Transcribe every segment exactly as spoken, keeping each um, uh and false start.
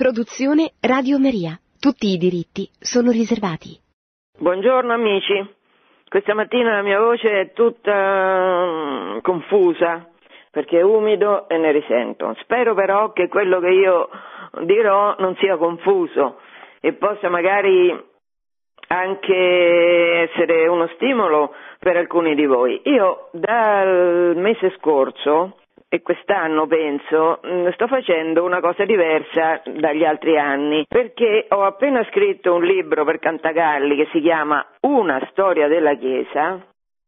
Produzione Radio Maria. Tutti i diritti sono riservati. Buongiorno amici. Questa mattina la mia voce è tutta confusa perché è umido e ne risento. Spero però che quello che io dirò non sia confuso e possa magari anche essere uno stimolo per alcuni di voi. Io dal mese scorso e quest'anno penso sto facendo una cosa diversa dagli altri anni, perché ho appena scritto un libro per Cantagalli che si chiama Una storia della Chiesa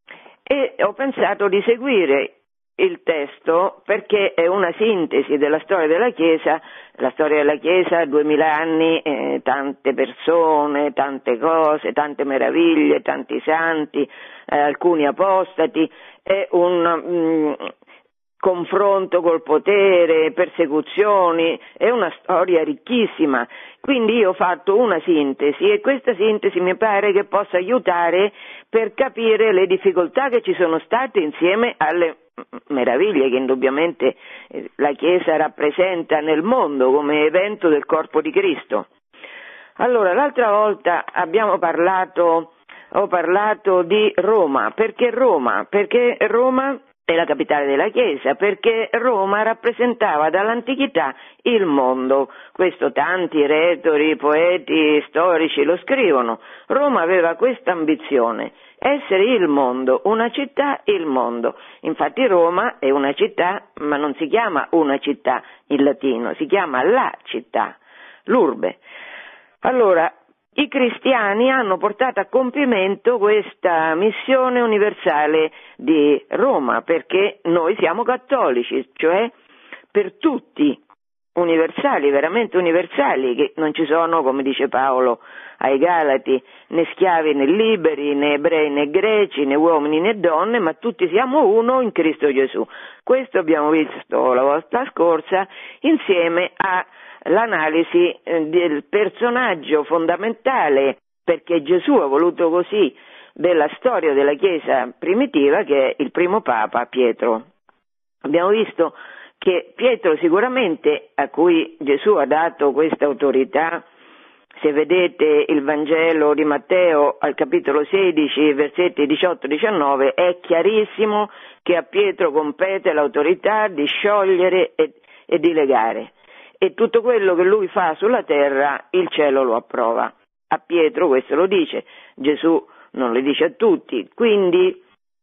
e ho pensato di seguire il testo perché è una sintesi della storia della Chiesa. La storia della Chiesa, duemila anni, eh, tante persone, tante cose, tante meraviglie, tanti santi, eh, alcuni apostati, è un... Mm, confronto col potere, persecuzioni, è una storia ricchissima. Quindi io ho fatto una sintesi e questa sintesi mi pare che possa aiutare per capire le difficoltà che ci sono state insieme alle meraviglie che indubbiamente la Chiesa rappresenta nel mondo come evento del corpo di Cristo. Allora, l'altra volta abbiamo parlato, ho parlato di Roma. Perché Roma? Perché Roma è la capitale della Chiesa, perché Roma rappresentava dall'antichità il mondo. Questo tanti retori, poeti, storici lo scrivono. Roma aveva questa ambizione, essere il mondo, una città il mondo. Infatti Roma è una città, ma non si chiama una città in latino, si chiama la città, l'urbe. Allora, i cristiani hanno portato a compimento questa missione universale di Roma, perché noi siamo cattolici, cioè per tutti universali, veramente universali, che non ci sono, come dice Paolo ai Galati, né schiavi né liberi, né ebrei né greci, né uomini né donne, ma tutti siamo uno in Cristo Gesù. Questo abbiamo visto la volta scorsa insieme a l'analisi del personaggio fondamentale, perché Gesù ha voluto così, della storia della Chiesa primitiva, che è il primo Papa Pietro. Abbiamo visto che Pietro sicuramente, a cui Gesù ha dato questa autorità, se vedete il Vangelo di Matteo al capitolo sedici, versetti diciotto diciannove, è chiarissimo che a Pietro compete l'autorità di sciogliere e, e di legare. E tutto quello che lui fa sulla terra, il cielo lo approva. A Pietro questo lo dice, Gesù non lo dice a tutti. Quindi,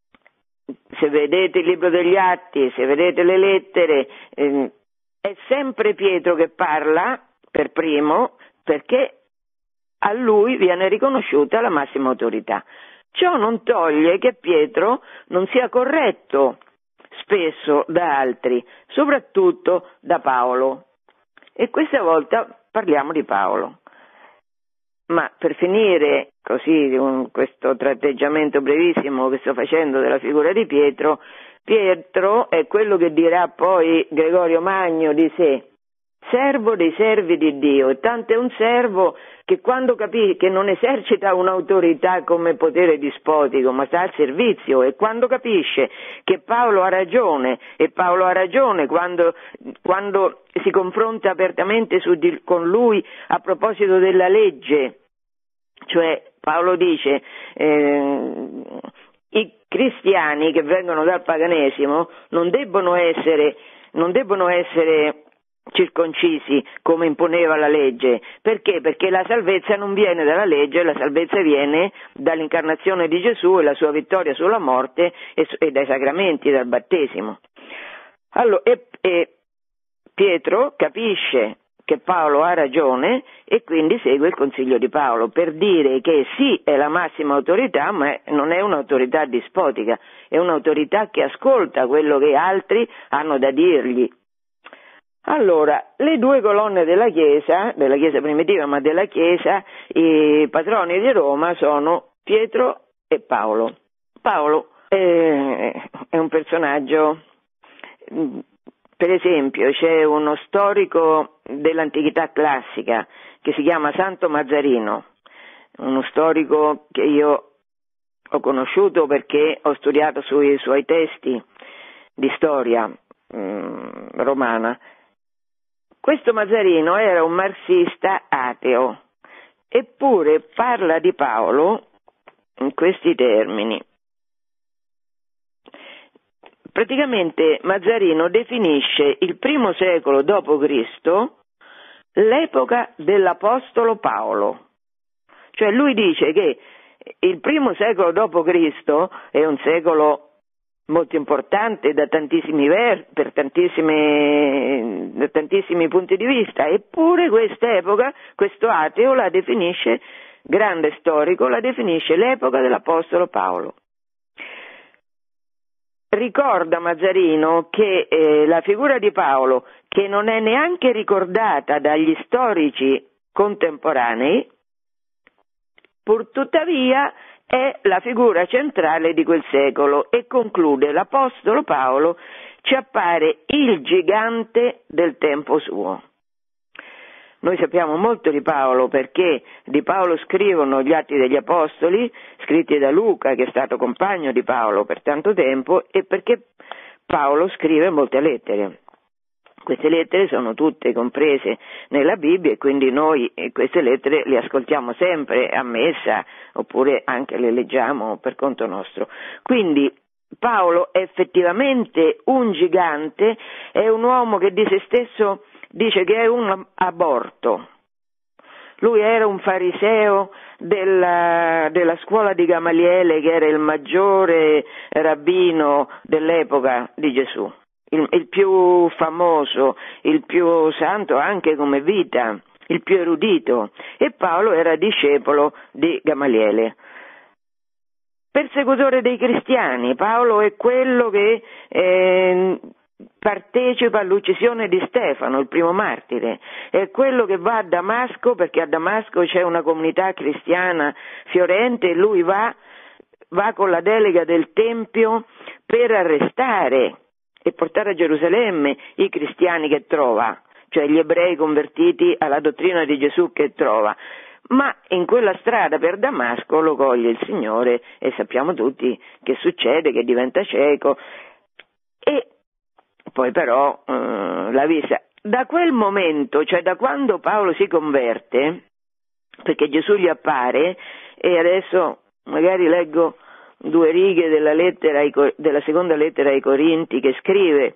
se vedete il libro degli Atti, se vedete le lettere, eh, è sempre Pietro che parla per primo, perché a lui viene riconosciuta la massima autorità. Ciò non toglie che Pietro non sia corretto spesso da altri, soprattutto da Paolo. E questa volta parliamo di Paolo. Ma per finire così con questo tratteggiamento brevissimo che sto facendo della figura di Pietro, Pietro è quello che dirà poi Gregorio Magno di sé, servo dei servi di Dio, e tanto è un servo che quando capisce che non esercita un'autorità come potere dispotico, ma sta al servizio, e quando capisce che Paolo ha ragione, e Paolo ha ragione quando, quando si confronta apertamente su di, con lui a proposito della legge, cioè Paolo dice eh, i cristiani che vengono dal paganesimo non debbono essere, non debbono essere circoncisi come imponeva la legge. Perché? Perché la salvezza non viene dalla legge, la salvezza viene dall'incarnazione di Gesù e la sua vittoria sulla morte e, e dai sacramenti, dal battesimo. Allora, e, e Pietro capisce che Paolo ha ragione e quindi segue il consiglio di Paolo per dire che sì, è la massima autorità, ma non è un'autorità dispotica, è un'autorità che ascolta quello che altri hanno da dirgli. Allora, le due colonne della Chiesa, della Chiesa primitiva, ma della Chiesa, i patroni di Roma sono Pietro e Paolo. Paolo è, è un personaggio, per esempio, c'è uno storico dell'antichità classica che si chiama Santo Mazzarino, uno storico che io ho conosciuto perché ho studiato sui suoi testi di storia mh, romana. Questo Mazzarino era un marxista ateo, eppure parla di Paolo in questi termini. Praticamente Mazzarino definisce il primo secolo dopo Cristo l'epoca dell'Apostolo Paolo. Cioè lui dice che il primo secolo dopo Cristo è un secolo molto importante da tantissimi ver- per tantissime, da tantissimi punti di vista, eppure questa epoca, questo ateo la definisce, grande storico, la definisce l'epoca dell'Apostolo Paolo. Ricorda Mazzarino che eh, la figura di Paolo, che non è neanche ricordata dagli storici contemporanei, pur tuttavia è la figura centrale di quel secolo, e conclude: l'Apostolo Paolo ci appare il gigante del tempo suo. Noi sappiamo molto di Paolo perché di Paolo scrivono gli Atti degli Apostoli, scritti da Luca, che è stato compagno di Paolo per tanto tempo, e perché Paolo scrive molte lettere. Queste lettere sono tutte comprese nella Bibbia, e quindi noi queste lettere le ascoltiamo sempre a messa, oppure anche le leggiamo per conto nostro. Quindi Paolo è effettivamente un gigante, è un uomo che di se stesso dice che è un aborto. Lui era un fariseo della, della scuola di Gamaliele, che era il maggiore rabbino dell'epoca di Gesù. Il, il più famoso, il più santo anche come vita, il più erudito, e Paolo era discepolo di Gamaliele. Persecutore dei cristiani, Paolo è quello che eh, partecipa all'uccisione di Stefano, il primo martire, è quello che va a Damasco, perché a Damasco c'è una comunità cristiana fiorente, e lui va, va con la delega del Tempio per arrestare e portare a Gerusalemme i cristiani che trova, cioè gli ebrei convertiti alla dottrina di Gesù che trova. Ma in quella strada per Damasco lo coglie il Signore, e sappiamo tutti che succede, che diventa cieco, e poi però eh, la vista. Da quel momento, cioè da quando Paolo si converte, perché Gesù gli appare, e adesso magari leggo due righe della, lettera ai, della seconda lettera ai Corinti che scrive.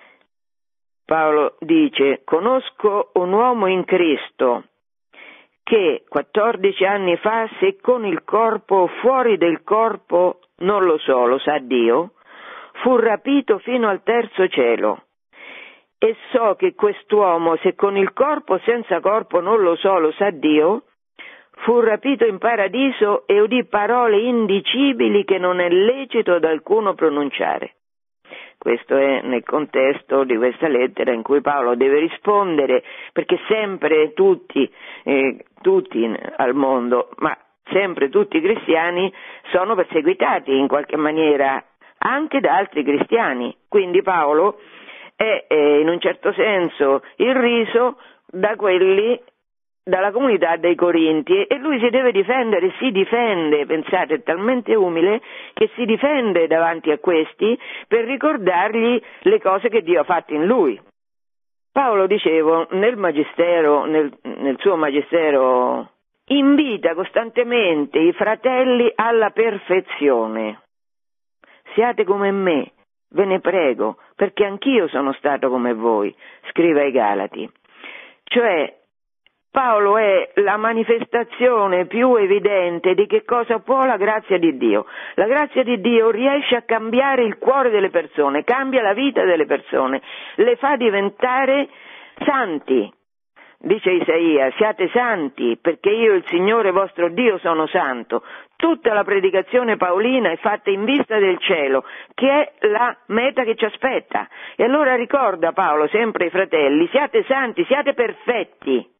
Paolo dice: conosco un uomo in Cristo che quattordici anni fa, se con il corpo o fuori del corpo, non lo so, lo sa Dio, fu rapito fino al terzo cielo. E so che quest'uomo, se con il corpo o senza corpo, non lo so, lo sa Dio, fu rapito in paradiso e udì parole indicibili che non è lecito ad alcuno pronunciare. Questo è nel contesto di questa lettera in cui Paolo deve rispondere, perché sempre tutti, eh, tutti al mondo, ma sempre tutti i cristiani sono perseguitati in qualche maniera anche da altri cristiani. Quindi Paolo è eh, in un certo senso irriso da quelli, dalla comunità dei Corinti, e lui si deve difendere, si difende, pensate, è talmente umile che si difende davanti a questi per ricordargli le cose che Dio ha fatto in lui. Paolo, dicevo, nel magistero, nel, nel suo magistero, invita costantemente i fratelli alla perfezione. Siate come me, ve ne prego, perché anch'io sono stato come voi, scrive ai Galati. Cioè, Paolo è la manifestazione più evidente di che cosa può la grazia di Dio. La grazia di Dio riesce a cambiare il cuore delle persone, cambia la vita delle persone, le fa diventare santi. Dice Isaia: siate santi, perché io, il Signore vostro Dio, sono santo. Tutta la predicazione paolina è fatta in vista del cielo, che è la meta che ci aspetta. E allora ricorda Paolo sempre ai fratelli: siate santi, siate perfetti.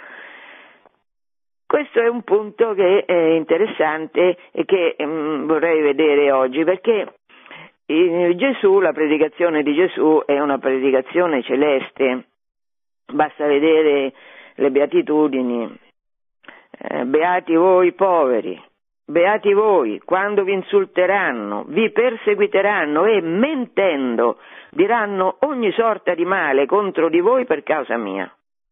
Questo è un punto che è interessante e che mh, vorrei vedere oggi, perché eh, Gesù, la predicazione di Gesù è una predicazione celeste. Basta vedere le beatitudini. Eh, beati voi poveri, beati voi, quando vi insulteranno, vi perseguiteranno e mentendo diranno ogni sorta di male contro di voi per causa mia.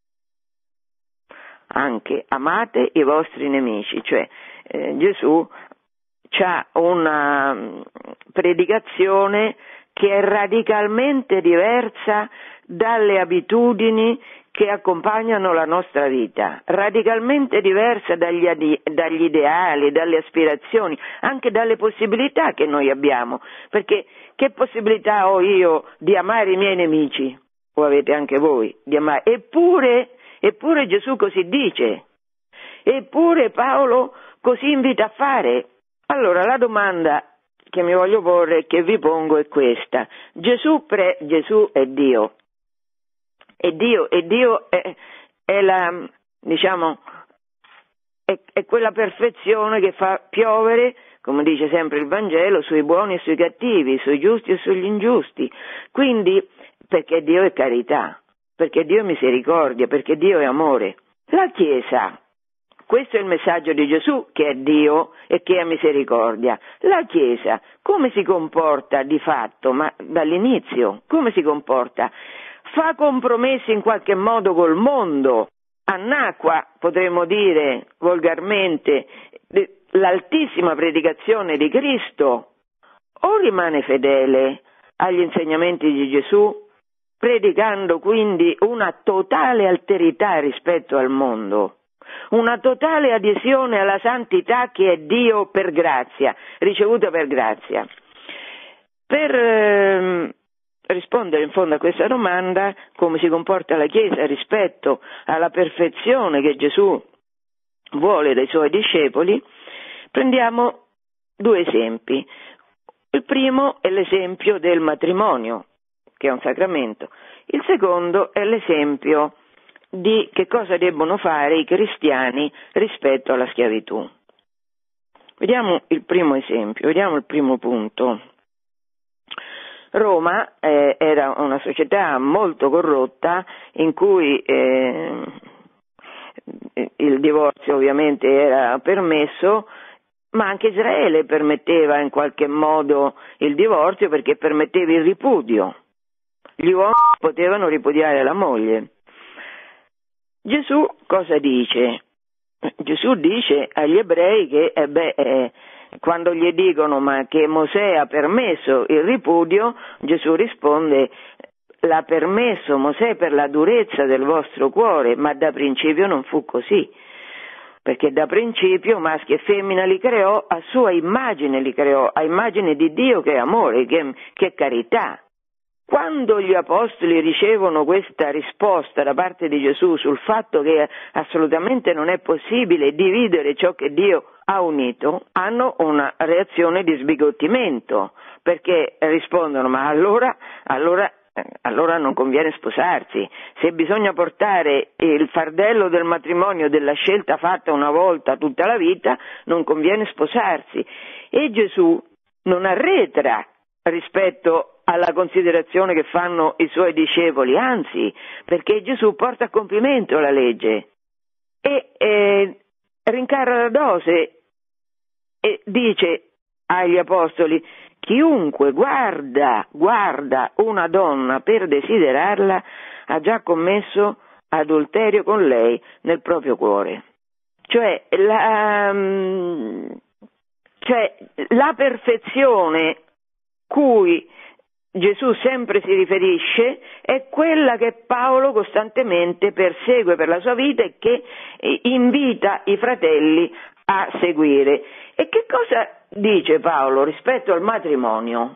Anche amate i vostri nemici, cioè eh, Gesù c'ha una predicazione che è radicalmente diversa dalle abitudini che accompagnano la nostra vita, radicalmente diversa dagli, dagli ideali, dalle aspirazioni, anche dalle possibilità che noi abbiamo, perché che possibilità ho io di amare i miei nemici? O avete anche voi di amare? Eppure, eppure Gesù così dice, eppure Paolo così invita a fare. Allora la domanda che mi voglio porre e che vi pongo è questa: Gesù, pre, Gesù è Dio. E Dio, e Dio è, è la, diciamo, è, è quella perfezione che fa piovere, come dice sempre il Vangelo, sui buoni e sui cattivi, sui giusti e sugli ingiusti. Quindi, perché Dio è carità, perché Dio è misericordia, perché Dio è amore. La Chiesa, questo è il messaggio di Gesù, che è Dio e che è misericordia. La Chiesa, come si comporta di fatto, ma dall'inizio, come si comporta? Fa compromessi in qualche modo col mondo, annacqua, potremmo dire volgarmente, l'altissima predicazione di Cristo, o rimane fedele agli insegnamenti di Gesù, predicando quindi una totale alterità rispetto al mondo, una totale adesione alla santità che è Dio per grazia, ricevuta per grazia. Per eh, rispondere in fondo a questa domanda, come si comporta la Chiesa rispetto alla perfezione che Gesù vuole dai suoi discepoli, prendiamo due esempi. Il primo è l'esempio del matrimonio, che è un sacramento. Il secondo è l'esempio di che cosa debbono fare i cristiani rispetto alla schiavitù. Vediamo il primo esempio, vediamo il primo punto. Roma eh, era una società molto corrotta in cui eh, il divorzio ovviamente era permesso, ma anche Israele permetteva in qualche modo il divorzio perché permetteva il ripudio. Gli uomini potevano ripudiare la moglie. Gesù cosa dice? Gesù dice agli ebrei che eh beh, eh, quando gli dicono ma che Mosè ha permesso il ripudio, Gesù risponde: l'ha permesso Mosè per la durezza del vostro cuore, ma da principio non fu così, perché da principio maschi e femmina li creò, a sua immagine li creò, a immagine di Dio che è amore, che, che è carità. Quando gli apostoli ricevono questa risposta da parte di Gesù sul fatto che assolutamente non è possibile dividere ciò che Dio ha unito, hanno una reazione di sbigottimento, perché rispondono: ma allora, allora, allora non conviene sposarsi. Se bisogna portare il fardello del matrimonio, della scelta fatta una volta tutta la vita, non conviene sposarsi. E Gesù non arretra rispetto alla considerazione che fanno i suoi discepoli, anzi, perché Gesù porta a compimento la legge e eh, rincara la dose e dice agli apostoli: chiunque guarda, guarda una donna per desiderarla ha già commesso adulterio con lei nel proprio cuore. Cioè la, cioè, la perfezione cui Gesù sempre si riferisce è quella che Paolo costantemente persegue per la sua vita e che invita i fratelli a seguire. E che cosa dice Paolo rispetto al matrimonio?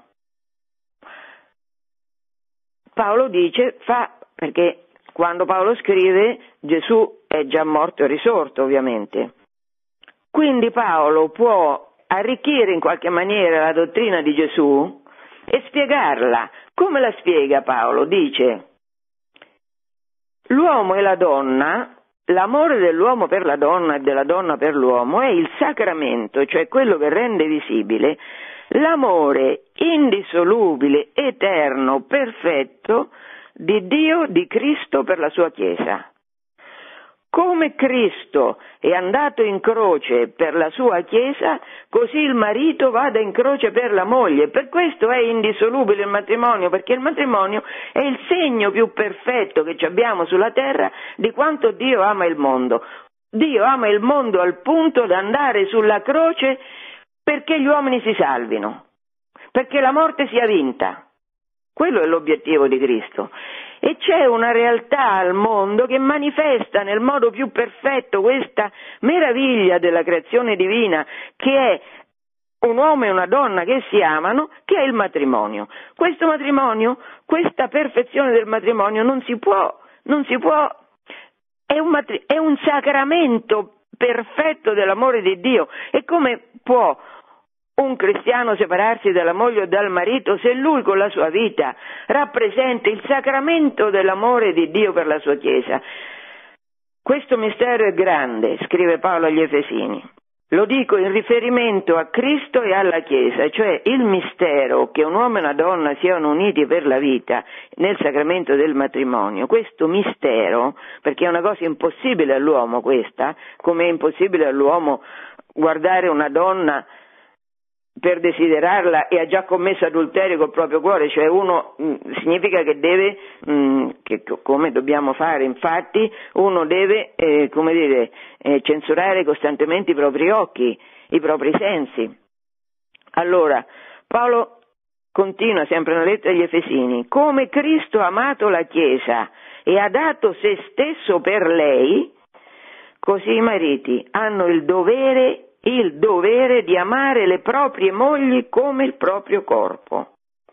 Paolo dice, fa, perché quando Paolo scrive Gesù è già morto e risorto ovviamente, quindi Paolo può arricchire in qualche maniera la dottrina di Gesù e spiegarla. Come la spiega Paolo? Dice: l'uomo e la donna, l'amore dell'uomo per la donna e della donna per l'uomo è il sacramento, cioè quello che rende visibile l'amore indissolubile, eterno, perfetto di Dio, di Cristo per la sua Chiesa. come Cristo è andato in croce per la sua Chiesa, così il marito vada in croce per la moglie. Per questo è indissolubile il matrimonio, perché il matrimonio è il segno più perfetto che abbiamo sulla terra di quanto Dio ama il mondo. Dio ama il mondo al punto da andare sulla croce perché gli uomini si salvino, perché la morte sia vinta. Quello è l'obiettivo di Cristo. E c'è una realtà al mondo che manifesta nel modo più perfetto questa meraviglia della creazione divina, che è un uomo e una donna che si amano, che è il matrimonio. Questo matrimonio, questa perfezione del matrimonio non si può, non si può, è un, matri- è un sacramento perfetto dell'amore di Dio. E come può un cristiano separarsi dalla moglie o dal marito se lui con la sua vita rappresenta il sacramento dell'amore di Dio per la sua Chiesa? Questo mistero è grande, scrive Paolo agli Efesini. Lo dico in riferimento a Cristo e alla Chiesa, cioè il mistero che un uomo e una donna siano uniti per la vita nel sacramento del matrimonio. Questo mistero, perché è una cosa impossibile all'uomo questa, come è impossibile all'uomo guardare una donna per desiderarla e ha già commesso adulterio col proprio cuore, cioè uno mh, significa che deve, mh, che, come dobbiamo fare infatti, uno deve, eh, come dire, eh, censurare costantemente i propri occhi, i propri sensi. Allora, Paolo continua sempre nella lettera agli Efesini, come Cristo ha amato la Chiesa e ha dato se stesso per lei, così i mariti hanno il dovere il dovere di amare le proprie mogli come il proprio corpo.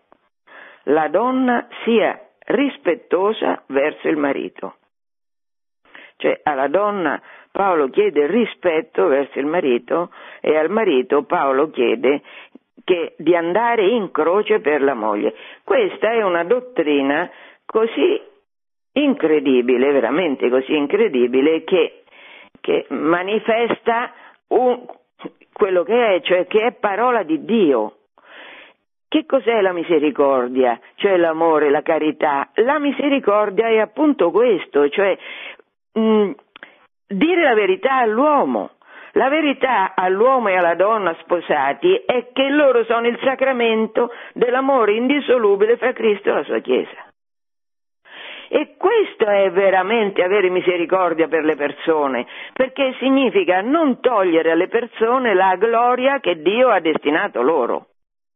La donna sia rispettosa verso il marito. Cioè alla donna Paolo chiede rispetto verso il marito e al marito Paolo chiede che di andare in croce per la moglie. Questa è una dottrina così incredibile, veramente così incredibile, che, che manifesta un quello che è, cioè che è parola di Dio. Che cos'è la misericordia? Cioè l'amore, la carità. La misericordia è appunto questo, cioè mh, dire la verità all'uomo. La verità all'uomo e alla donna sposati è che loro sono il sacramento dell'amore indissolubile fra Cristo e la sua Chiesa. E questo è veramente avere misericordia per le persone, perché significa non togliere alle persone la gloria che Dio ha destinato loro.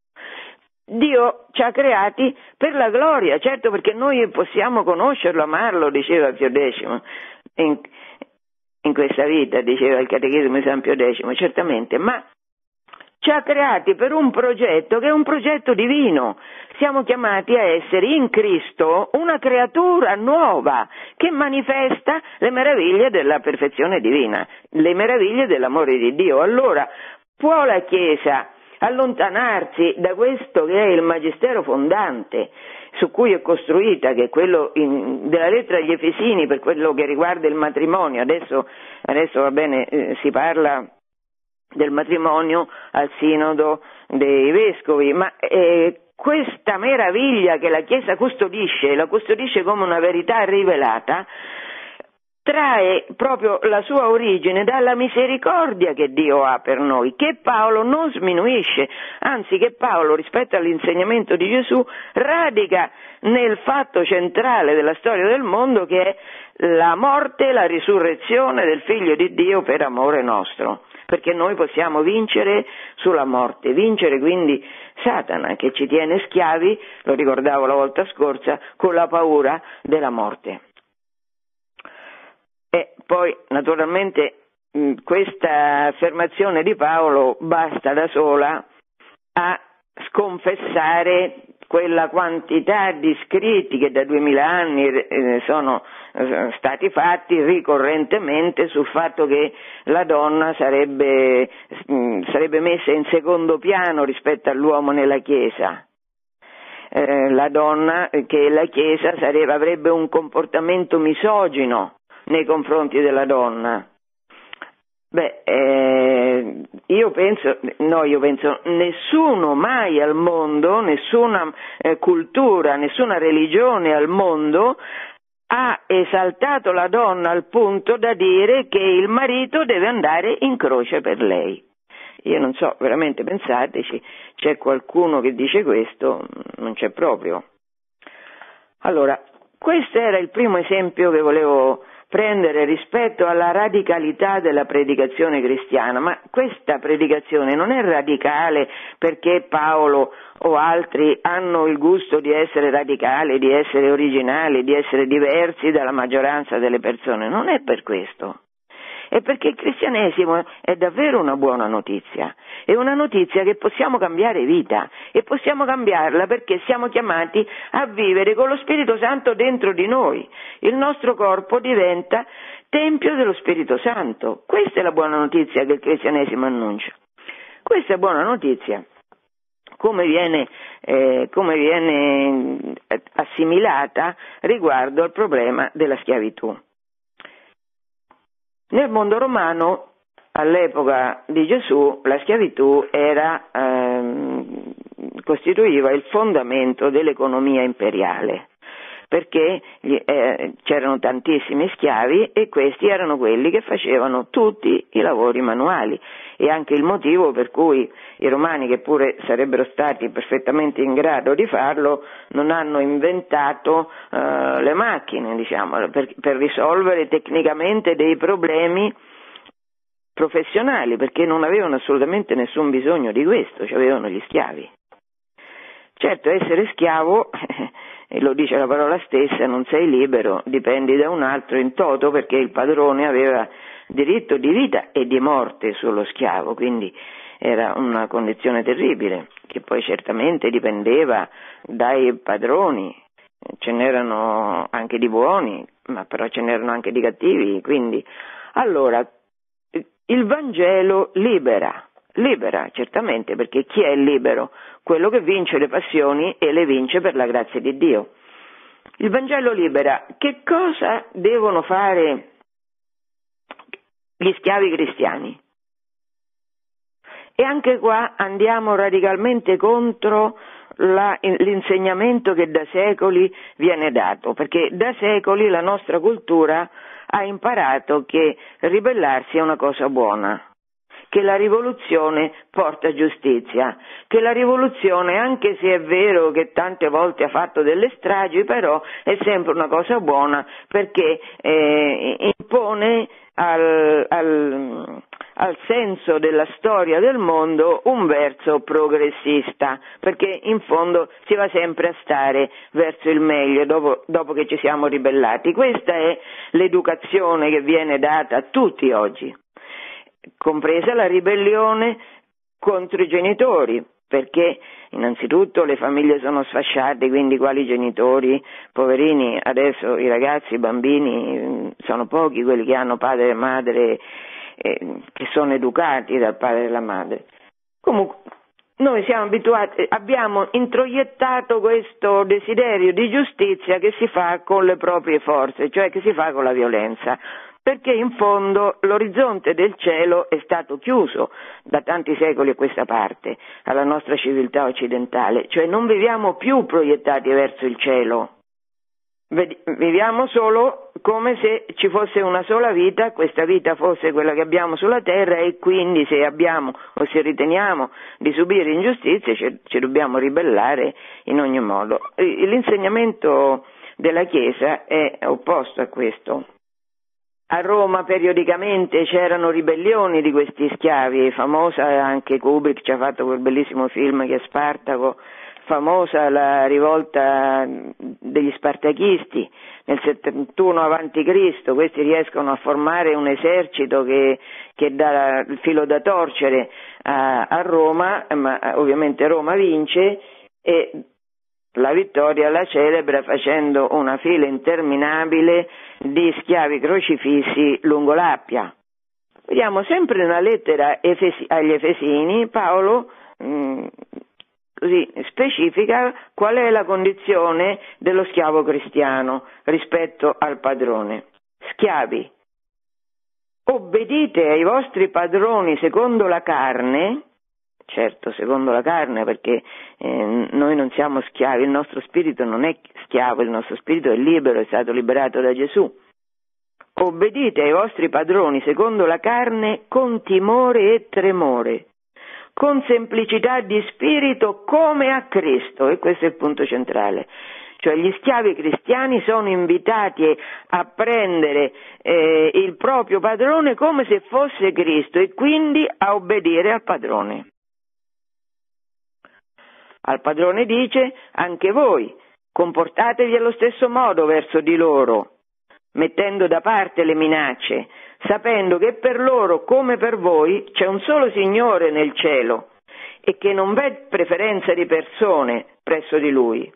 Dio ci ha creati per la gloria, certo, perché noi possiamo conoscerlo, amarlo, diceva Pio X, in, in questa vita, diceva il Catechismo di San Pio X, certamente, ma ci ha creati per un progetto che è un progetto divino. Siamo chiamati a essere in Cristo una creatura nuova che manifesta le meraviglie della perfezione divina, le meraviglie dell'amore di Dio. Allora, può la Chiesa allontanarsi da questo che è il magistero fondante su cui è costruita, che è quello in, della lettera agli Efesini per quello che riguarda il matrimonio? Adesso, adesso va bene, eh, si parla del matrimonio al sinodo dei vescovi, ma eh, questa meraviglia che la Chiesa custodisce, la custodisce come una verità rivelata, trae proprio la sua origine dalla misericordia che Dio ha per noi, che Paolo non sminuisce, anzi che Paolo rispetto all'insegnamento di Gesù radica nel fatto centrale della storia del mondo, che è la morte e la risurrezione del Figlio di Dio per amore nostro. Perché noi possiamo vincere sulla morte, vincere quindi Satana che ci tiene schiavi, lo ricordavo la volta scorsa, con la paura della morte. E poi naturalmente mh, questa affermazione di Paolo basta da sola a sconfessare quella quantità di scritti che da duemila anni eh, sono eh, stati fatti ricorrentemente sul fatto che la donna sarebbe, mh, sarebbe messa in secondo piano rispetto all'uomo nella Chiesa. Eh, la donna, che la Chiesa sarebbe, avrebbe un comportamento misogino nei confronti della donna. Beh, eh, io penso, no, io penso, nessuno mai al mondo, nessuna eh, cultura, nessuna religione al mondo ha esaltato la donna al punto da dire che il marito deve andare in croce per lei. Io non so, veramente pensateci, c'è qualcuno che dice questo? Non c'è proprio. Allora, questo era il primo esempio che volevo prendere rispetto alla radicalità della predicazione cristiana, ma questa predicazione non è radicale perché Paolo o altri hanno il gusto di essere radicali, di essere originali, di essere diversi dalla maggioranza delle persone, non è per questo. È perché il cristianesimo è davvero una buona notizia, è una notizia che possiamo cambiare vita e possiamo cambiarla perché siamo chiamati a vivere con lo Spirito Santo dentro di noi. Il nostro corpo diventa tempio dello Spirito Santo. Questa è la buona notizia che il cristianesimo annuncia. Questa è buona notizia. Come viene, eh, come viene assimilata riguardo al problema della schiavitù. Nel mondo romano, all'epoca di Gesù, la schiavitù era, ehm, costituiva il fondamento dell'economia imperiale, perché gli, eh, c'erano tantissimi schiavi e questi erano quelli che facevano tutti i lavori manuali, e anche il motivo per cui i romani, che pure sarebbero stati perfettamente in grado di farlo, non hanno inventato eh, le macchine, diciamo, per, per risolvere tecnicamente dei problemi professionali, perché non avevano assolutamente nessun bisogno di questo, cioè avevano gli schiavi. Certo, essere schiavo, e lo dice la parola stessa, non sei libero, dipendi da un altro in toto, perché il padrone aveva diritto di vita e di morte sullo schiavo, quindi era una condizione terribile, che poi certamente dipendeva dai padroni, ce n'erano anche di buoni, ma però ce n'erano anche di cattivi, quindi allora il Vangelo libera. Libera, certamente, perché chi è libero? Quello che vince le passioni e le vince per la grazia di Dio. Il Vangelo libera. Che cosa devono fare gli schiavi cristiani? E anche qua andiamo radicalmente contro la, l'insegnamento che da secoli viene dato, perché da secoli la nostra cultura ha imparato che ribellarsi è una cosa buona, che la rivoluzione porta giustizia, che la rivoluzione, anche se è vero che tante volte ha fatto delle stragi, però è sempre una cosa buona perché eh, impone al, al, al senso della storia del mondo un verso progressista, perché in fondo si va sempre a stare verso il meglio dopo, dopo che ci siamo ribellati. Questa è l'educazione che viene data a tutti oggi, compresa la ribellione contro i genitori, perché innanzitutto le famiglie sono sfasciate, quindi quali genitori? Poverini, adesso i ragazzi, i bambini, sono pochi quelli che hanno padre e madre eh, che sono educati dal padre e dalla madre. Comunque noi siamo abituati, abbiamo introiettato questo desiderio di giustizia che si fa con le proprie forze, cioè che si fa con la violenza, perché in fondo l'orizzonte del cielo è stato chiuso da tanti secoli a questa parte, alla nostra civiltà occidentale, cioè non viviamo più proiettati verso il cielo, viviamo solo come se ci fosse una sola vita, questa vita fosse quella che abbiamo sulla terra e quindi se abbiamo o se riteniamo di subire ingiustizie ci, ci dobbiamo ribellare in ogni modo. L'insegnamento della Chiesa è opposto a questo. A Roma periodicamente c'erano ribellioni di questi schiavi, famosa anche Kubrick ci ha fatto quel bellissimo film che è Spartaco, famosa la rivolta degli spartachisti nel settantuno avanti Cristo, questi riescono a formare un esercito che, che dà il filo da torcere a, a Roma, ma ovviamente Roma vince e la vittoria la celebra facendo una fila interminabile di schiavi crocifissi lungo l'Appia. Vediamo sempre nella lettera Efesi, agli Efesini, Paolo mh, così specifica qual è la condizione dello schiavo cristiano rispetto al padrone. Schiavi, obbedite ai vostri padroni secondo la carne, certo secondo la carne, perché eh, noi non siamo schiavi, il nostro spirito non è schiavo, il nostro spirito è libero, è stato liberato da Gesù. Obbedite ai vostri padroni secondo la carne con timore e tremore, con semplicità di spirito come a Cristo, e questo è il punto centrale. Cioè gli schiavi cristiani sono invitati a prendere eh, il proprio padrone come se fosse Cristo e quindi a obbedire al padrone. Al padrone dice: anche voi comportatevi allo stesso modo verso di loro, mettendo da parte le minacce, sapendo che per loro come per voi c'è un solo Signore nel cielo e che non v'è preferenza di persone presso di Lui.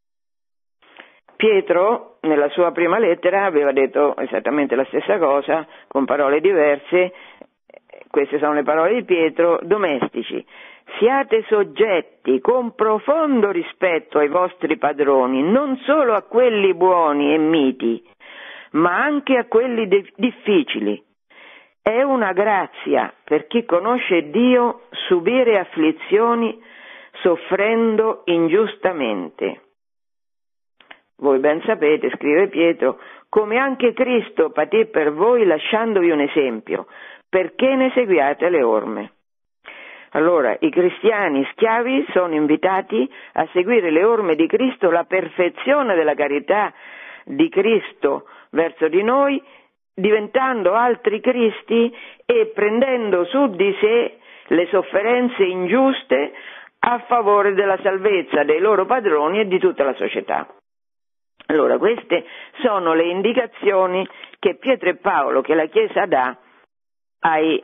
Pietro, nella sua prima lettera, aveva detto esattamente la stessa cosa, con parole diverse. Queste sono le parole di Pietro: domestici, siate soggetti con profondo rispetto ai vostri padroni, non solo a quelli buoni e miti, ma anche a quelli de- difficili. È una grazia per chi conosce Dio subire afflizioni soffrendo ingiustamente. Voi ben sapete, scrive Pietro, come anche Cristo patì per voi lasciandovi un esempio, perché ne seguiate le orme. Allora, i cristiani schiavi sono invitati a seguire le orme di Cristo, la perfezione della carità di Cristo verso di noi, diventando altri Cristi e prendendo su di sé le sofferenze ingiuste a favore della salvezza dei loro padroni e di tutta la società. Allora, queste sono le indicazioni che Pietro e Paolo, che la Chiesa dà ai,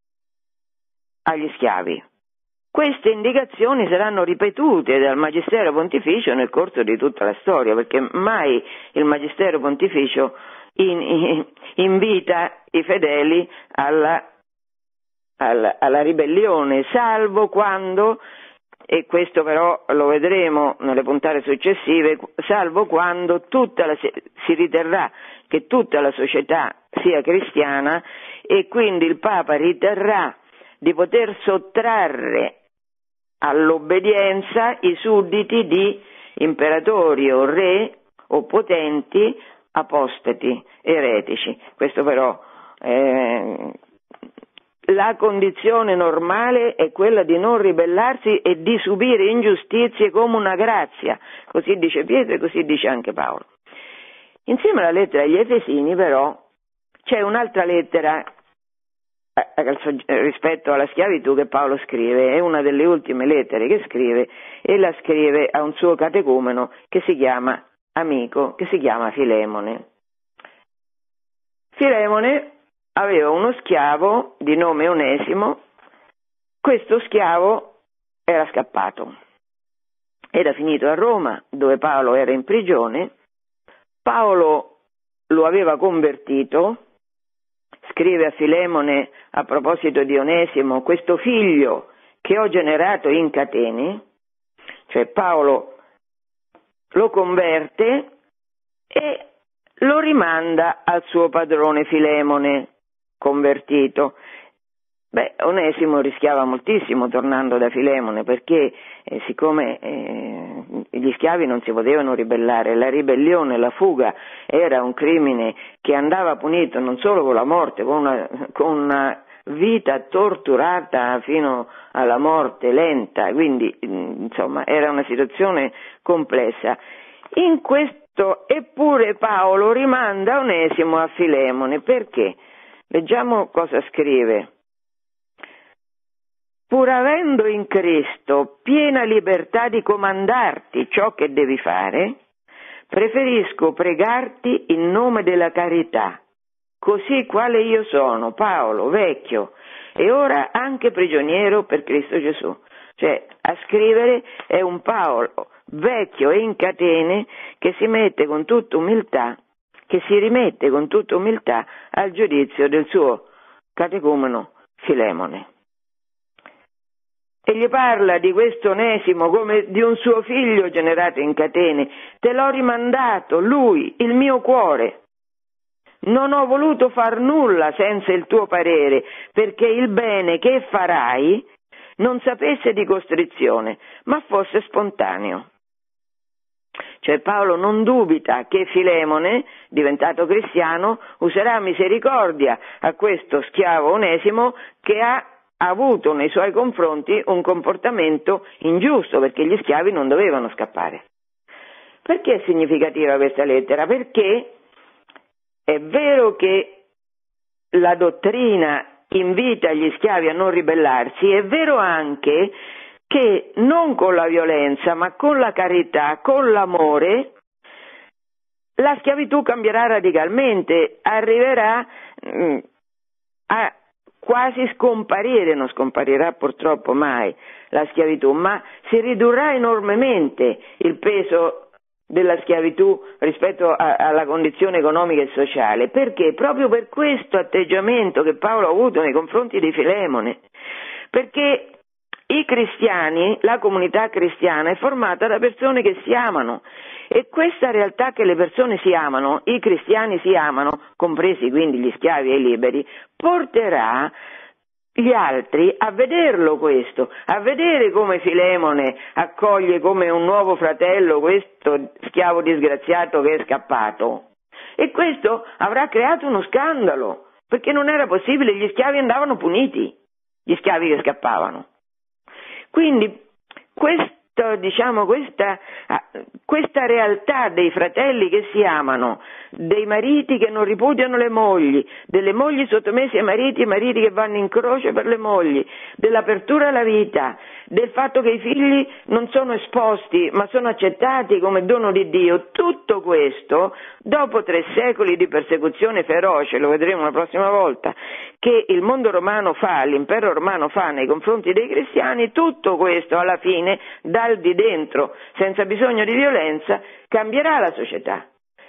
agli schiavi. Queste indicazioni saranno ripetute dal Magistero Pontificio nel corso di tutta la storia, perché mai il Magistero Pontificio in, in, invita i fedeli alla, alla, alla ribellione, salvo quando, e questo però lo vedremo nelle puntate successive, salvo quando tutta la, si riterrà che tutta la società sia cristiana e quindi il Papa riterrà di poter sottrarre all'obbedienza i sudditi di imperatori o re o potenti apostati, eretici. Questo però eh, la condizione normale è quella di non ribellarsi e di subire ingiustizie come una grazia, così dice Pietro e così dice anche Paolo. Insieme alla lettera agli Efesini però c'è un'altra lettera rispetto alla schiavitù che Paolo scrive, è una delle ultime lettere che scrive e la scrive a un suo catecumeno che si chiama amico, che si chiama Filemone. Filemone aveva uno schiavo di nome Onesimo, questo schiavo era scappato, era finito a Roma dove Paolo era in prigione, Paolo lo aveva convertito. Scrive a Filemone a proposito di Onesimo: questo figlio che ho generato in catene, cioè Paolo lo converte e lo rimanda al suo padrone Filemone convertito. Beh, Onesimo rischiava moltissimo tornando da Filemone perché eh, siccome eh, gli schiavi non si potevano ribellare, la ribellione, la fuga era un crimine che andava punito non solo con la morte, con una, con una vita torturata fino alla morte lenta, quindi insomma era una situazione complessa. In questo eppure Paolo rimanda Onesimo a Filemone, perché? Leggiamo cosa scrive. Pur avendo in Cristo piena libertà di comandarti ciò che devi fare, preferisco pregarti in nome della carità, così quale io sono, Paolo, vecchio, e ora anche prigioniero per Cristo Gesù. Cioè, a scrivere è un Paolo, vecchio e in catene, che si mette con tutta umiltà, che si rimette con tutta umiltà al giudizio del suo catecumeno Filemone. E gli parla di questo Onesimo come di un suo figlio generato in catene. Te l'ho rimandato, lui, il mio cuore. Non ho voluto far nulla senza il tuo parere, perché il bene che farai non sapesse di costrizione, ma fosse spontaneo. Cioè Paolo non dubita che Filemone, diventato cristiano, userà misericordia a questo schiavo Onesimo che ha avuto nei suoi confronti un comportamento ingiusto, perché gli schiavi non dovevano scappare. Perché è significativa questa lettera? Perché è vero che la dottrina invita gli schiavi a non ribellarsi, è vero anche che non con la violenza, ma con la carità, con l'amore, la schiavitù cambierà radicalmente, arriverà mh, a quasi scomparire, non scomparirà purtroppo mai la schiavitù, ma si ridurrà enormemente il peso della schiavitù rispetto a, alla condizione economica e sociale. Perché? Proprio per questo atteggiamento che Paolo ha avuto nei confronti di Filemone. Perché i cristiani, la comunità cristiana è formata da persone che si amano, e questa realtà che le persone si amano, i cristiani si amano, compresi quindi gli schiavi e i liberi, porterà gli altri a vederlo questo, a vedere come Filemone accoglie come un nuovo fratello questo schiavo disgraziato che è scappato. E questo avrà creato uno scandalo, perché non era possibile, gli schiavi andavano puniti, gli schiavi che scappavano. Quindi questo, diciamo, questa, questa realtà dei fratelli che si amano, dei mariti che non ripudiano le mogli, delle mogli sottomesse ai mariti, i mariti che vanno in croce per le mogli, dell'apertura alla vita, del fatto che i figli non sono esposti ma sono accettati come dono di Dio, tutto questo, dopo tre secoli di persecuzione feroce, lo vedremo la prossima volta, che il mondo romano fa, l'impero romano fa nei confronti dei cristiani, tutto questo alla fine, dal di dentro, senza bisogno di violenza, cambierà la società.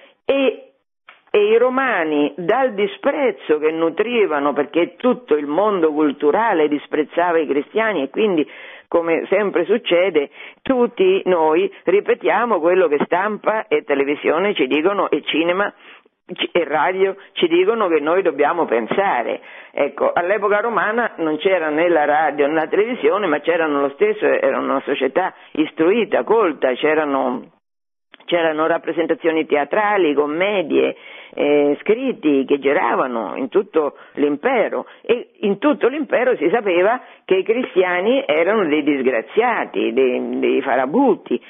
E E i romani, dal disprezzo che nutrivano, perché tutto il mondo culturale disprezzava i cristiani, e quindi, come sempre succede, tutti noi ripetiamo quello che stampa e televisione ci dicono, e cinema e radio ci dicono che noi dobbiamo pensare. Ecco, all'epoca romana non c'era né la radio né la televisione, ma c'erano lo stesso, era una società istruita, colta, c'erano C'erano rappresentazioni teatrali, commedie, eh, scritti che giravano in tutto l'impero, e in tutto l'impero si sapeva che i cristiani erano dei disgraziati, dei, dei farabutti.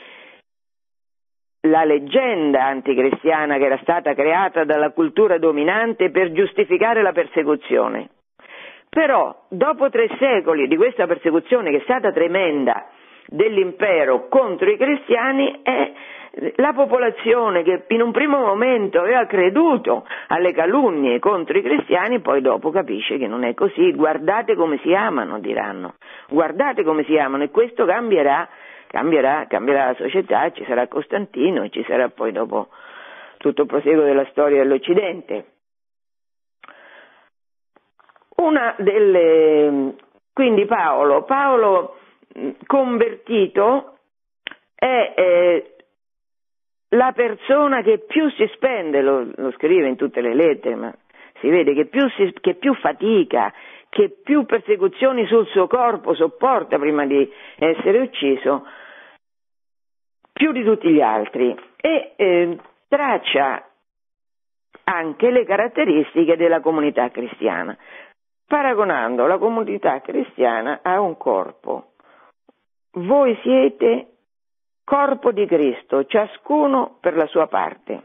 La leggenda anticristiana che era stata creata dalla cultura dominante per giustificare la persecuzione. Però, dopo tre secoli di questa persecuzione, che è stata tremenda, dell'impero contro i cristiani, è la popolazione che in un primo momento aveva creduto alle calunnie contro i cristiani, poi dopo capisce che non è così. Guardate come si amano, diranno, guardate come si amano, e questo cambierà, cambierà, cambierà la società, ci sarà Costantino e ci sarà poi dopo tutto il proseguo della storia dell'Occidente. Una delle, quindi Paolo, Paolo convertito è eh, la persona che più si spende, lo, lo scrive in tutte le lettere, ma si vede che più, si, che più fatica, che più persecuzioni sul suo corpo sopporta prima di essere ucciso, più di tutti gli altri, e eh, traccia anche le caratteristiche della comunità cristiana, paragonando la comunità cristiana a un corpo. Voi siete corpo di Cristo, ciascuno per la sua parte.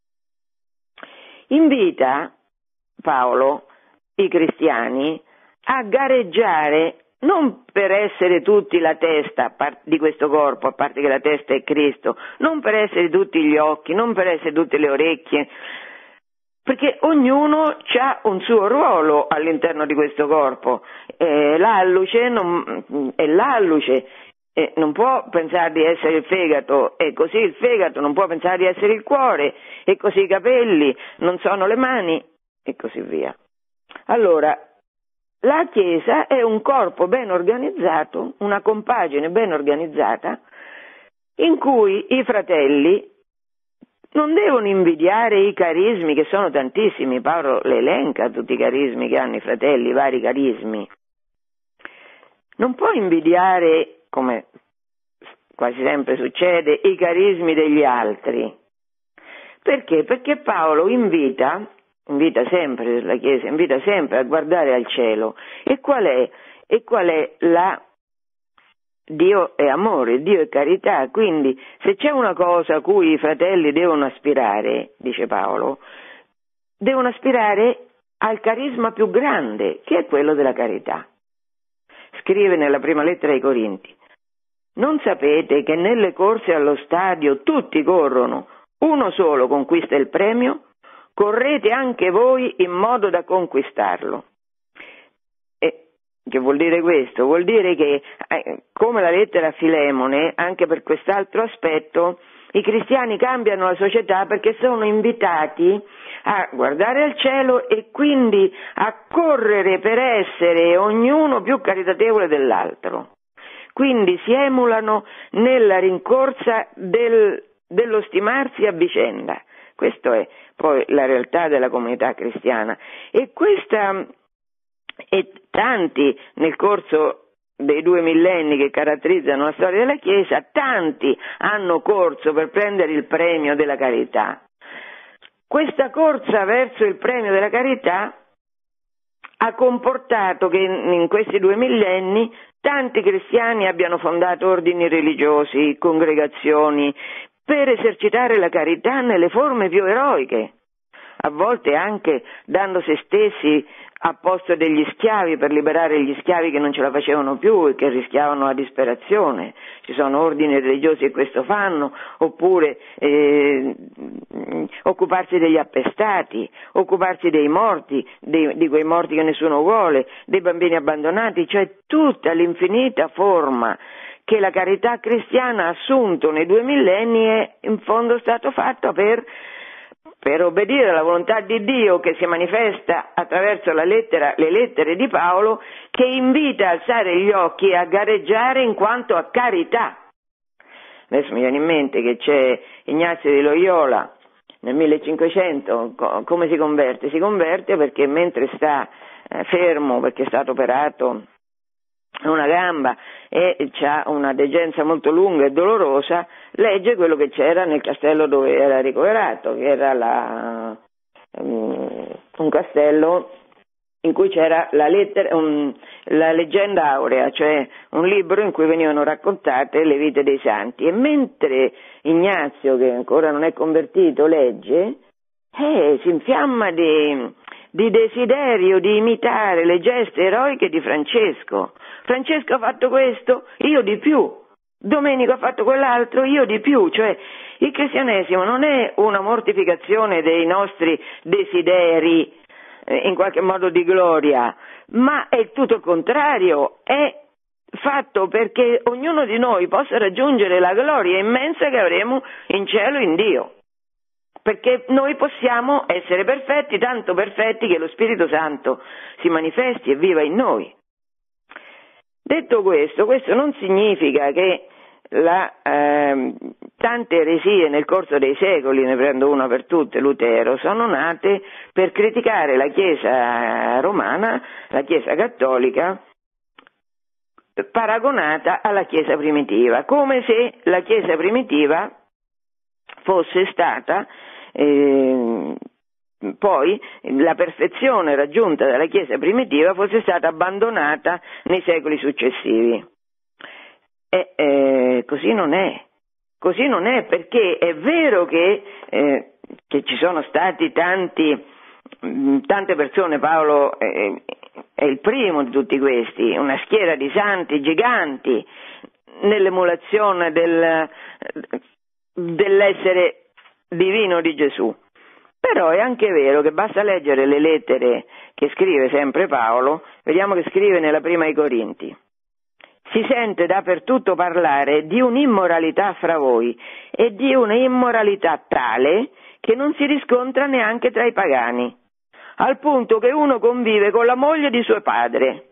Invita Paolo i cristiani a gareggiare non per essere tutti la testa di questo corpo, a parte che la testa è Cristo, non per essere tutti gli occhi, non per essere tutte le orecchie, perché ognuno ha un suo ruolo all'interno di questo corpo. Eh, l'alluce non, è l'alluce. Eh, non può pensare di essere il fegato, e così il fegato non può pensare di essere il cuore, e così i capelli non sono le mani, e così via. Allora, la Chiesa è un corpo ben organizzato, una compagine ben organizzata, in cui i fratelli non devono invidiare i carismi, che sono tantissimi. Paolo le elenca tutti i carismi che hanno i fratelli, i vari carismi. non può invidiare, come quasi sempre succede, i carismi degli altri. Perché? Perché Paolo invita, invita sempre la Chiesa, invita sempre a guardare al cielo. E qual è? E qual è la... Dio è amore, Dio è carità, quindi se c'è una cosa a cui i fratelli devono aspirare, dice Paolo, devono aspirare al carisma più grande, che è quello della carità. Scrive nella prima lettera ai Corinti: non sapete che nelle corse allo stadio tutti corrono, uno solo conquista il premio? Correte anche voi in modo da conquistarlo. E che vuol dire questo? Vuol dire che, eh, come la lettera a Filemone, anche per quest'altro aspetto, i cristiani cambiano la società perché sono invitati a guardare al cielo e quindi a correre per essere ognuno più caritatevole dell'altro. Quindi si emulano nella rincorsa del, dello stimarsi a vicenda. Questa è poi la realtà della comunità cristiana. E questa, e tanti nel corso dei due millenni che caratterizzano la storia della Chiesa, tanti hanno corso per prendere il premio della carità. Questa corsa verso il premio della carità ha comportato che in questi due millenni tanti cristiani abbiano fondato ordini religiosi, congregazioni, per esercitare la carità nelle forme più eroiche, a volte anche dando se stessi a posto degli schiavi per liberare gli schiavi che non ce la facevano più e che rischiavano la disperazione. Ci sono ordini religiosi che questo fanno, oppure eh, occuparsi degli appestati, occuparsi dei morti, dei, di quei morti che nessuno vuole, dei bambini abbandonati, cioè tutta l'infinita forma che la carità cristiana ha assunto nei due millenni è in fondo stato fatto per per obbedire alla volontà di Dio che si manifesta attraverso la lettera, le lettere di Paolo, che invita a alzare gli occhi e a gareggiare in quanto a carità. Adesso mi viene in mente che c'è Ignazio di Loyola nel millecinquecento, come si converte? Si converte perché mentre sta eh, fermo, perché è stato operato una gamba e ha una degenza molto lunga e dolorosa, legge quello che c'era nel castello dove era ricoverato, che era la, um, un castello in cui c'era la, lettera, um, la leggenda aurea, cioè un libro in cui venivano raccontate le vite dei santi. E mentre Ignazio, che ancora non è convertito, legge, eh, si infiamma di, di desiderio di imitare le gesta eroiche di Francesco. Francesco ha fatto questo, io di più. Domenico ha fatto quell'altro, io di più. Cioè, il cristianesimo non è una mortificazione dei nostri desideri, eh, in qualche modo di gloria, ma è tutto il contrario, è fatto perché ognuno di noi possa raggiungere la gloria immensa che avremo in cielo in Dio. Perché noi possiamo essere perfetti, tanto perfetti che lo Spirito Santo si manifesti e viva in noi. Detto questo, questo non significa che la, eh, tante eresie nel corso dei secoli, ne prendo una per tutte, Lutero, sono nate per criticare la Chiesa romana, la Chiesa cattolica, paragonata alla Chiesa primitiva, come se la Chiesa primitiva fosse stata eh, poi la perfezione raggiunta dalla Chiesa primitiva fosse stata abbandonata nei secoli successivi. E eh, così non è, così non è, perché è vero che, eh, che ci sono stati tanti, tante persone, Paolo è, è il primo di tutti questi, una schiera di santi giganti nell'emulazione del, dell'essere divino di Gesù. Però è anche vero che basta leggere le lettere che scrive sempre Paolo, vediamo che scrive nella prima ai Corinti. Si sente dappertutto parlare di un'immoralità fra voi e di un'immoralità tale che non si riscontra neanche tra i pagani, al punto che uno convive con la moglie di suo padre.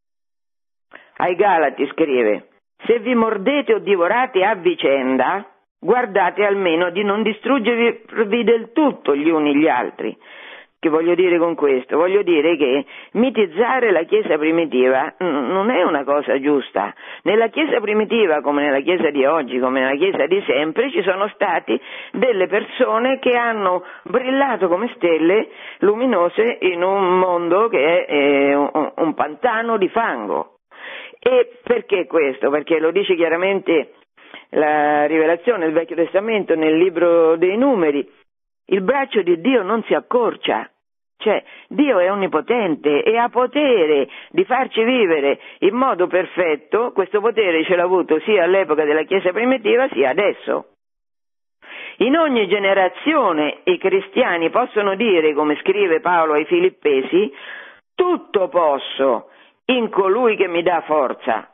Ai Galati scrive: se vi mordete o divorate a vicenda, guardate almeno di non distruggervi del tutto gli uni gli altri. Che voglio dire con questo? Voglio dire che mitizzare la Chiesa primitiva non è una cosa giusta. Nella Chiesa primitiva, come nella Chiesa di oggi, come nella Chiesa di sempre, ci sono stati delle persone che hanno brillato come stelle luminose in un mondo che è eh, un, un pantano di fango. E perché questo? Perché lo dice chiaramente la rivelazione del Vecchio Testamento nel libro dei Numeri. Il braccio di Dio non si accorcia. Cioè, Dio è onnipotente e ha potere di farci vivere in modo perfetto. Questo potere ce l'ha avuto sia all'epoca della Chiesa primitiva sia adesso. In ogni generazione i cristiani possono dire, come scrive Paolo ai Filippesi, tutto posso in colui che mi dà forza.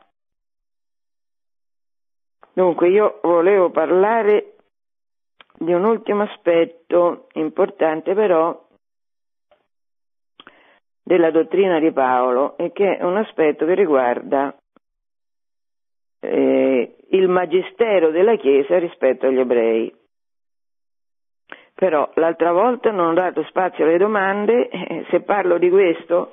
Dunque io volevo parlare di un ultimo aspetto importante però della dottrina di Paolo, e che è un aspetto che riguarda eh, il magistero della Chiesa rispetto agli ebrei. Però l'altra volta non ho dato spazio alle domande, eh, se parlo di questo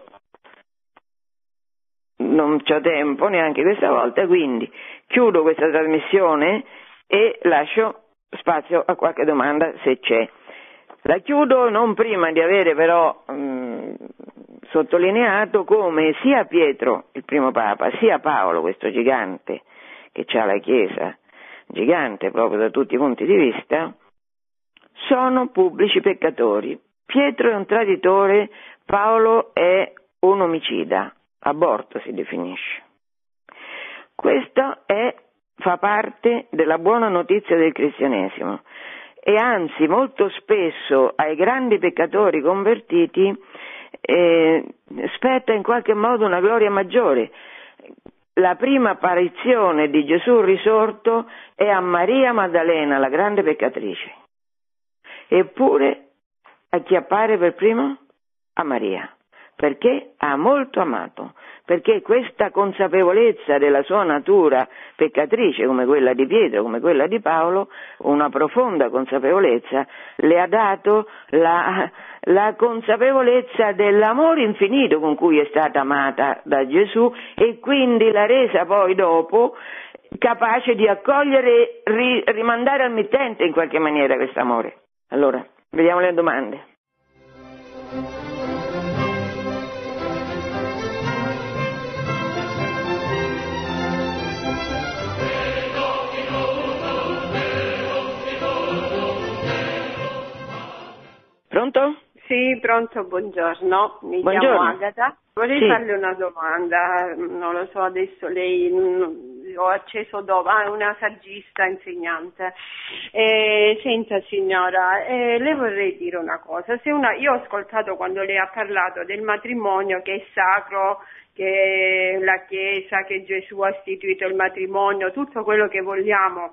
non c'ho tempo neanche questa volta, quindi chiudo questa trasmissione e lascio spazio a qualche domanda se c'è. La chiudo non prima di avere però mh, sottolineato come sia Pietro, il primo Papa, sia Paolo, questo gigante che ha la Chiesa, gigante proprio da tutti i punti di vista, sono pubblici peccatori. Pietro è un traditore, Paolo è un omicida, aborto si definisce. Questo è, fa parte della buona notizia del cristianesimo. E anzi molto spesso ai grandi peccatori convertiti eh, spetta in qualche modo una gloria maggiore. La prima apparizione di Gesù risorto è a Maria Maddalena, la grande peccatrice. Eppure a chi appare per primo? A Maria. Perché ha molto amato, perché questa consapevolezza della sua natura peccatrice, come quella di Pietro, come quella di Paolo, una profonda consapevolezza, le ha dato la, la consapevolezza dell'amore infinito con cui è stata amata da Gesù, e quindi l'ha resa poi dopo capace di accogliere e ri, rimandare al mittente in qualche maniera questo amore. Allora, vediamo le domande. Pronto? Sì, pronto, buongiorno, mi buongiorno. chiamo Agata. Vorrei sì. farle una domanda, non lo so adesso, lei, ho acceso dopo, ah, è una saggista, insegnante. Eh, senta signora, eh, le vorrei dire una cosa, se una, io ho ascoltato quando lei ha parlato del matrimonio che è sacro, che la Chiesa, che Gesù ha istituito il matrimonio, tutto quello che vogliamo.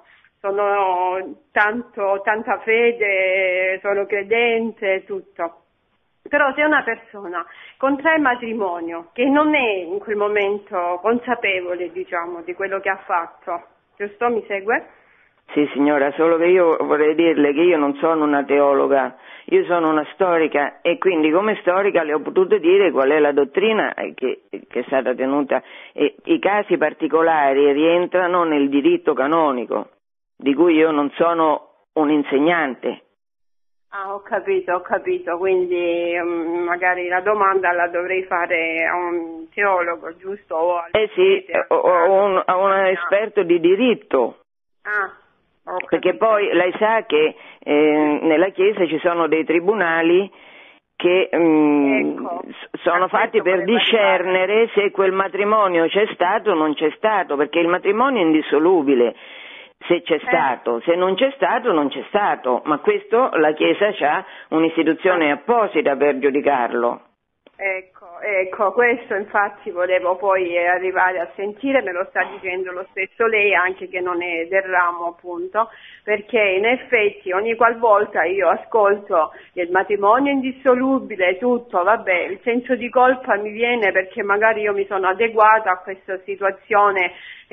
Sono tanto, tanta fede, sono credente, tutto. Però se una persona contrae matrimonio che non è in quel momento consapevole, diciamo, di quello che ha fatto, giusto? Mi segue? Sì signora, solo che io vorrei dirle che io non sono una teologa, io sono una storica e quindi come storica le ho potuto dire qual è la dottrina che, che è stata tenuta, e i casi particolari rientrano nel diritto canonico, di cui io non sono un insegnante. Ah, ho capito, ho capito, quindi um, magari la domanda la dovrei fare a un teologo, giusto? O eh sì, o a un, a un esperto di diritto. Ah, ho capito. Perché poi lei sa che eh, nella Chiesa ci sono dei tribunali che um, ecco, sono fatti per discernere se quel matrimonio c'è stato o non c'è stato, perché il matrimonio è indissolubile. Se c'è stato, se non c'è stato, non c'è stato, ma questo la Chiesa ha un'istituzione apposita per giudicarlo. Ecco, ecco, questo infatti volevo poi arrivare a sentire, me lo sta dicendo lo stesso lei, anche che non è del ramo appunto, perché in effetti ogni qualvolta io ascolto il matrimonio indissolubile, tutto, vabbè, il senso di colpa mi viene perché magari io mi sono adeguata a questa situazione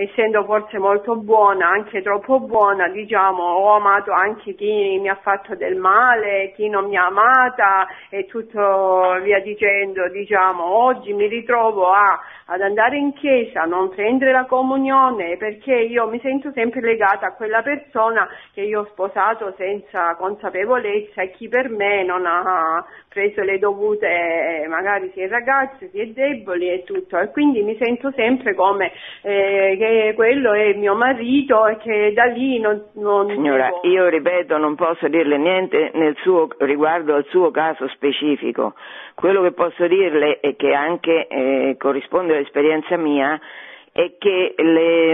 essendo forse molto buona, anche troppo buona, diciamo, ho amato anche chi mi ha fatto del male, chi non mi ha amata e tutto via dicendo, diciamo. Oggi mi ritrovo a, ad andare in chiesa, non prendere la comunione, perché io mi sento sempre legata a quella persona che io ho sposato senza consapevolezza, e chi per me non ha preso le dovute, magari si è ragazzi, si è deboli e tutto, e quindi mi sento sempre come eh, che quello è mio marito e che da lì non, non Signora, devo... io ripeto, non posso dirle niente nel suo, riguardo al suo caso specifico. Quello che posso dirle e che anche eh, corrisponde all'esperienza mia è che le,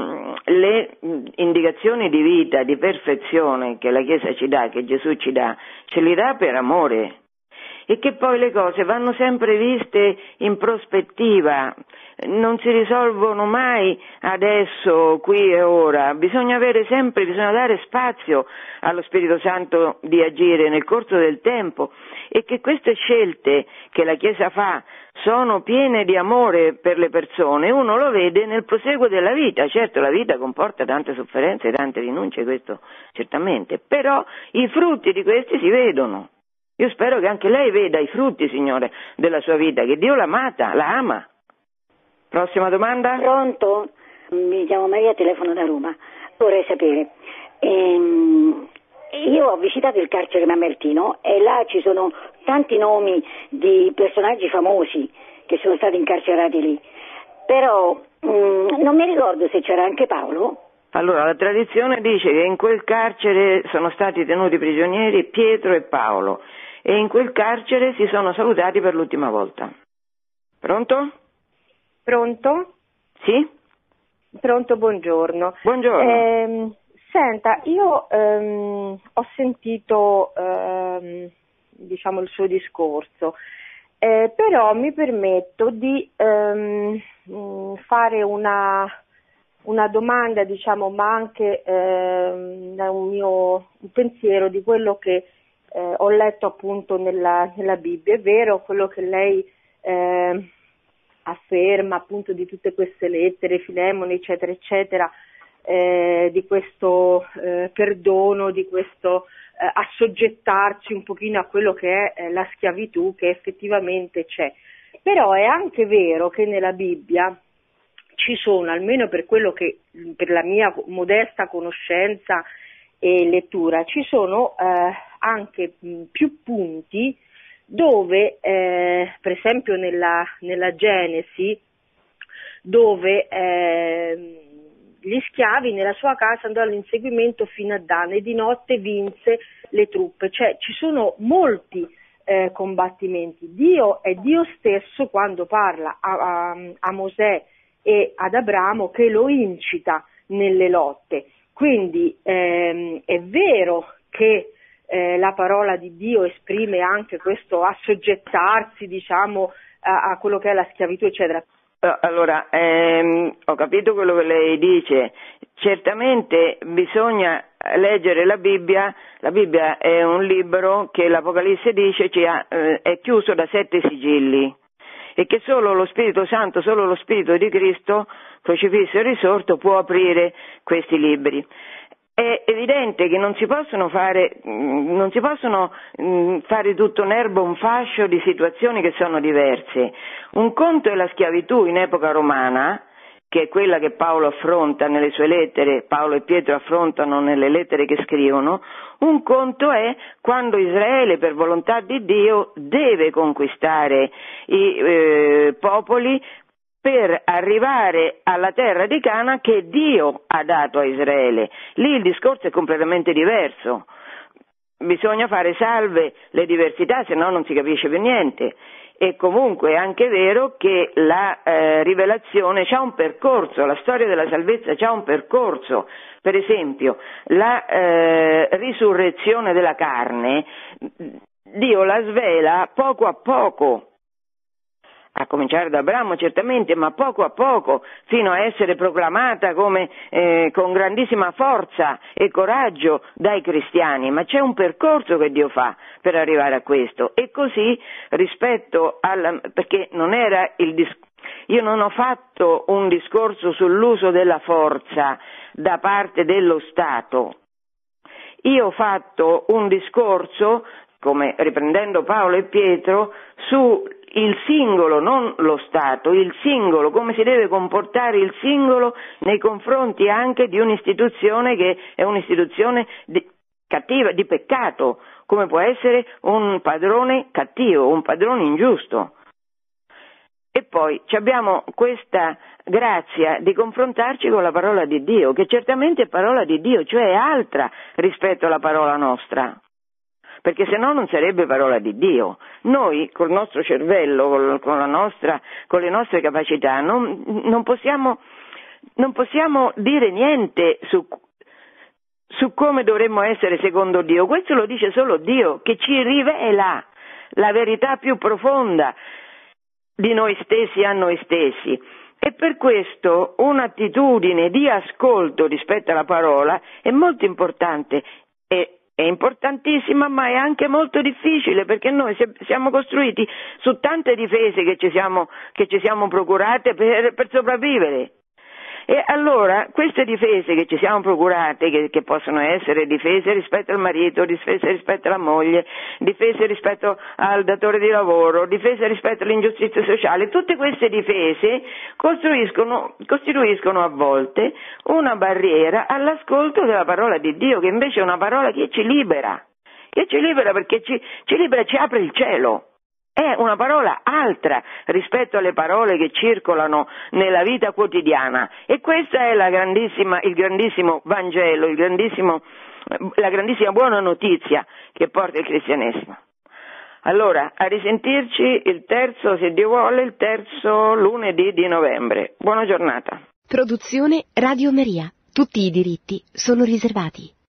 le indicazioni di vita, di perfezione che la Chiesa ci dà, che Gesù ci dà, ce li dà per amore, e che poi le cose vanno sempre viste in prospettiva, non si risolvono mai adesso, qui e ora, bisogna avere sempre, bisogna dare spazio allo Spirito Santo di agire nel corso del tempo, e che queste scelte che la Chiesa fa sono piene di amore per le persone, uno lo vede nel proseguo della vita. Certo, la vita comporta tante sofferenze, tante rinunce, questo certamente, però i frutti di questi si vedono. Io spero che anche lei veda i frutti, Signore, della sua vita, che Dio l'ha amata, la ama. Prossima domanda? Pronto? Mi chiamo Maria, telefono da Roma. Vorrei sapere, ehm, io ho visitato il carcere Mamertino e là ci sono tanti nomi di personaggi famosi che sono stati incarcerati lì, però mh, non mi ricordo se c'era anche Paolo. Allora, la tradizione dice che in quel carcere sono stati tenuti prigionieri Pietro e Paolo, e in quel carcere si sono salutati per l'ultima volta. Pronto? Pronto? Sì? Pronto, buongiorno. Buongiorno. Eh, senta, io ehm, ho sentito ehm, diciamo il suo discorso, eh, però mi permetto di ehm, fare una, una domanda, diciamo, ma anche ehm, un mio un pensiero di quello che eh, ho letto appunto nella, nella Bibbia. È vero quello che lei eh, afferma appunto di tutte queste lettere, Filemone, eccetera, eccetera, eh, di questo eh, perdono, di questo eh, assoggettarci un pochino a quello che è eh, la schiavitù, che effettivamente c'è. Però è anche vero che nella Bibbia ci sono, almeno per quello che, per la mia modesta conoscenza e lettura, ci sono eh, anche mh, più punti dove, eh, per esempio nella, nella Genesi, dove eh, gli schiavi nella sua casa andò all'inseguimento fino a Dan e di notte vinse le truppe, cioè ci sono molti eh, combattimenti. Dio è Dio stesso quando parla a, a, a Mosè e ad Abramo che lo incita nelle lotte, quindi ehm, è vero che Eh, la parola di Dio esprime anche questo assoggettarsi, diciamo, a, a quello che è la schiavitù, eccetera. Allora, ehm, ho capito quello che lei dice. Certamente bisogna leggere la Bibbia. La Bibbia è un libro che l'Apocalisse dice ci ha, eh, è chiuso da sette sigilli, e che solo lo Spirito Santo, solo lo Spirito di Cristo, crocifisso e risorto, può aprire questi libri. È evidente che non si possono fare, non si possono fare tutto un erbo, un fascio di situazioni che sono diverse. Un conto è la schiavitù in epoca romana, che è quella che Paolo affronta nelle sue lettere, Paolo e Pietro affrontano nelle lettere che scrivono. Un conto è quando Israele, per volontà di Dio, deve conquistare i eh, popoli per arrivare alla terra di Cana che Dio ha dato a Israele. Lì il discorso è completamente diverso. Bisogna fare salve le diversità, se no non si capisce più niente. E comunque è anche vero che la eh, rivelazione c'ha un percorso, la storia della salvezza c'ha un percorso. Per esempio, la eh, risurrezione della carne, Dio la svela poco a poco, a cominciare da Abramo certamente, ma poco a poco, fino a essere proclamata come eh, con grandissima forza e coraggio dai cristiani. Ma c'è un percorso che Dio fa per arrivare a questo, e così rispetto alla, perché non era il, dis, io non ho fatto un discorso sull'uso della forza da parte dello Stato, io ho fatto un discorso, come riprendendo Paolo e Pietro, su il singolo, non lo Stato, il singolo, come si deve comportare il singolo nei confronti anche di un'istituzione che è un'istituzione di, cattiva, di peccato, come può essere un padrone cattivo, un padrone ingiusto. E poi abbiamo questa grazia di confrontarci con la parola di Dio, che certamente è parola di Dio, cioè è altra rispetto alla parola nostra. Perché se no non sarebbe parola di Dio. Noi col nostro cervello, con, la nostra, con le nostre capacità, non, non, possiamo, non possiamo dire niente su, su come dovremmo essere secondo Dio. Questo lo dice solo Dio, che ci rivela la verità più profonda di noi stessi a noi stessi. E per questo un'attitudine di ascolto rispetto alla parola è molto importante. E È importantissima, ma è anche molto difficile, perché noi siamo costruiti su tante difese che ci siamo, che ci siamo procurate per, per sopravvivere. E allora queste difese che ci siamo procurate, che, che possono essere difese rispetto al marito, difese rispetto alla moglie, difese rispetto al datore di lavoro, difese rispetto all'ingiustizia sociale, tutte queste difese costruiscono, costituiscono a volte una barriera all'ascolto della parola di Dio, che invece è una parola che ci libera, che ci libera perché ci, ci libera, ci apre il cielo. È una parola altra rispetto alle parole che circolano nella vita quotidiana, e questa è la grandissima, il grandissimo Vangelo, il grandissimo, la grandissima buona notizia che porta il cristianesimo. Allora, a risentirci il terzo, se Dio vuole, il terzo lunedì di novembre. Buona giornata. Produzione Radio Maria. Tutti i diritti sono riservati.